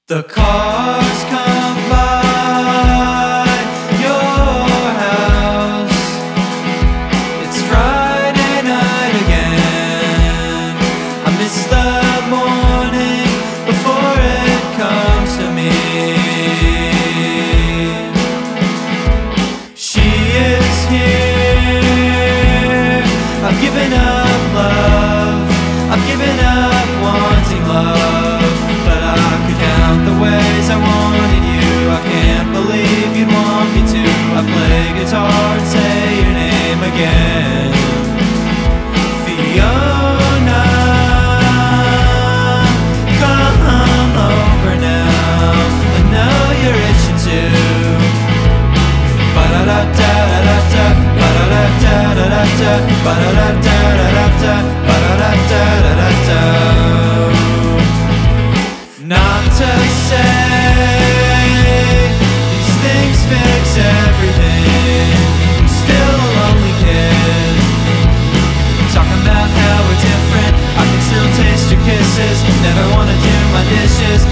The cars come by your house. It's Friday night again. I miss the morning before it comes to me. She is here. I've given up love. I've given up wanting love, but I could count the ways I wanted you. I can't believe you'd want me to. I play guitar and say your name again. Fiona, come over now. I know you're itching too. Ba-da-da-da-da-da-da, ba-da-da-da-da-da-da, ba-da-da-da-da-da-da, ba-da-da-da-da-da. Not to say these things fix everything. I'm still a lonely kid, talking about how we're different. I can still taste your kisses. Never wanna do my dishes.